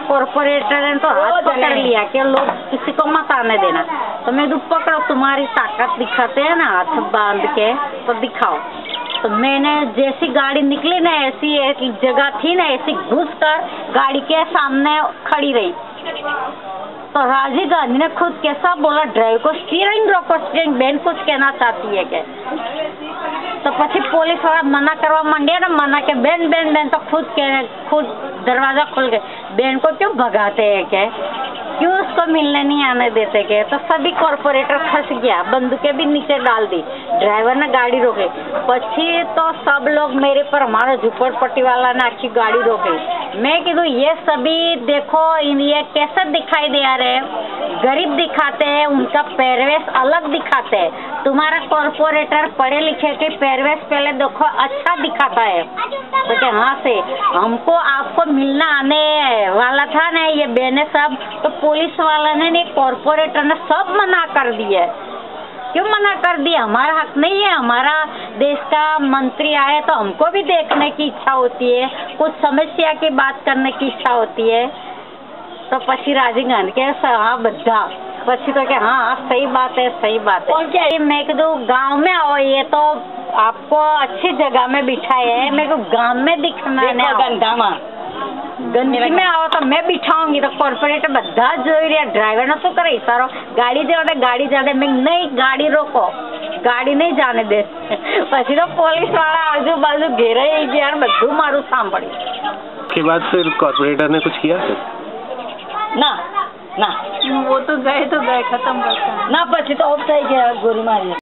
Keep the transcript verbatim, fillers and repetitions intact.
Corporator ने तो हाथ पकड़ लिया कि लोग किसी को मत आने देना। तो मैं तो पकड़ो, तुम्हारी ताकत दिखाते हैं ना हाथ बांध के, तो दिखाओ। तो मैंने जैसी गाड़ी निकली ना, ऐसी एक जगह थी ना, ऐसी घुस कर गाड़ी के सामने खड़ी रही। तो राजीव गांधी ने खुद कैसा बोला, ड्राइवर को स्टीयरिंग रोको, स्टीयरिंग बहन कुछ कहना चाहती है क्या? तो પછી पुलिस वाला मना करवा मांगे ना, मना के बहन बहन बहन तो खुद के खुद दरवाजा खोल गए। बहन को क्यों भगाते हैं क्या? क्यों उसको मिलने नहीं आने देते क्या? तो सभी कॉर्पोरेटर फंस गया, बंदूकें भी नीचे डाल दी, ड्राइवर ने गाड़ी रोकी। પછી तो सब लोग मेरे पर, हमारा झुपड़पट्टी वाला ने आखी गाड़ी रोकी। मैं कीधु ये सभी देखो, ये कैसे दिखाई दे रहे हैं, गरीब दिखाते हैं, उनका पहरवेश अलग दिखाते हैं। तुम्हारा कॉर्पोरेटर पढ़े लिखे के पहरवेश पहले देखो अच्छा दिखाता है। तो क्या हाँ से हमको आपको मिलना आने वाला था ना ये बहने सब, तो पुलिस वाला ने कॉर्पोरेटर ने सब मना कर दिया। क्यों मना कर दिया? हमारा हक नहीं है? हमारा देश का मंत्री आए तो हमको भी देखने की इच्छा होती है, कुछ समस्या की बात करने की इच्छा होती है। तो પછી राजीव गांधी के हाँ बद्धा પછી तो क्या हाँ सही बात है, सही बात है। क्या मैं कहूँ गांव में आओ, ये तो आपको अच्छी जगह में बिठाए है, मेरे को गांव में दिखना है। गंदी में आओ तो मैं बिठाऊंगी। तो कॉर्पोरेटर बद्धा જોઈ રહ્યા, ड्राइवर ने શું કરે इशारो, गाड़ी जाने गाड़ी जाने, मैं नहीं गाड़ी रोको, गाड़ी नहीं जाने दे। પછી तो पुलिस वाला आजू बाजू घेराई गया, બધું મારું સાંભળ્યું। के बाद फिर कॉर्पोरेटर ने कुछ किया ना ना, वो तो गए तो गए, खत्म करता ना, પછી तो ऑफ થઈ ગયા, गोली मारी।